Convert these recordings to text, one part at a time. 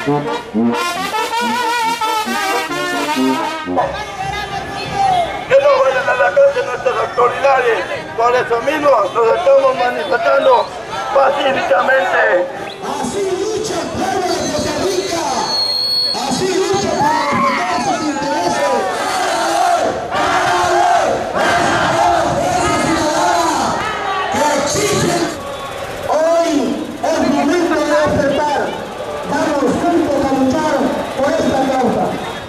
Que no vayan a la cárcel nuestras autoridades. Por eso mismo nos estamos manifestando pacíficamente. Así lucha el pueblo de Costa Rica. Así lucha para defender sus intereses. Que exigen. Hoy es momento de despertar. Vamos juntos a luchar por esta causa.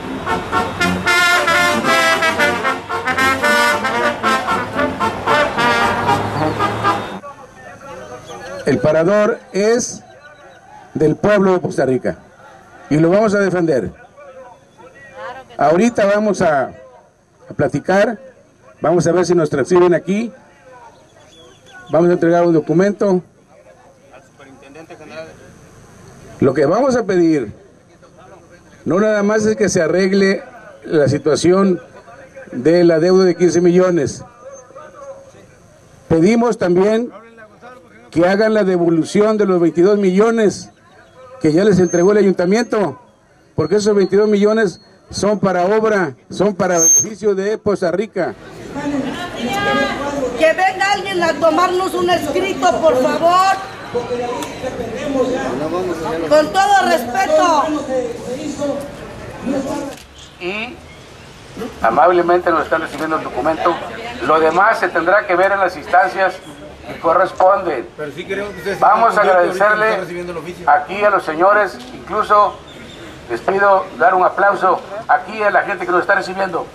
El parador es del pueblo de Costa Rica y lo vamos a defender. Ahorita vamos a platicar, vamos a ver si nos transfieren aquí, vamos a entregar un documento. Lo que vamos a pedir no nada más es que se arregle la situación de la deuda de 15 millones. Pedimos también que hagan la devolución de los 22 millones que ya les entregó el ayuntamiento, porque esos 22 millones son para obra, son para beneficio de Costa Rica. Que venga alguien a tomarnos un escrito, por favor. Con todo respeto. Y amablemente nos están recibiendo el documento. Lo demás se tendrá que ver en las instancias que corresponden. Vamos a agradecerle aquí a los señores, incluso les pido dar un aplauso aquí a la gente que nos está recibiendo.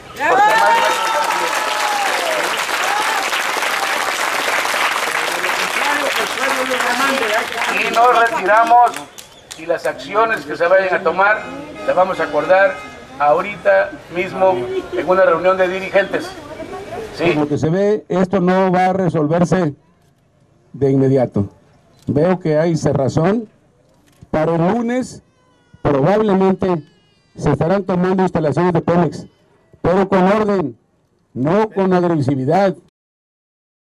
Y nos retiramos y las acciones que se vayan a tomar las vamos a acordar ahorita mismo en una reunión de dirigentes. Sí. Como que se ve, esto no va a resolverse de inmediato. Veo que hay cerrazón. Para el lunes probablemente se estarán tomando instalaciones de Pemex, pero con orden, no con agresividad.